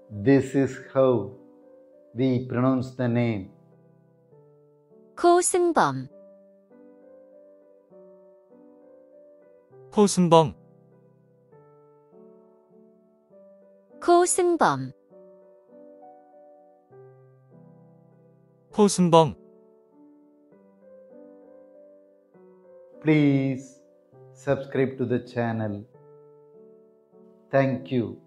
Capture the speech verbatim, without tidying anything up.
This is how we pronounce the name. 코 승범, 코승범, 코 승범, 코승범. Please subscribe to the channel. Thank you.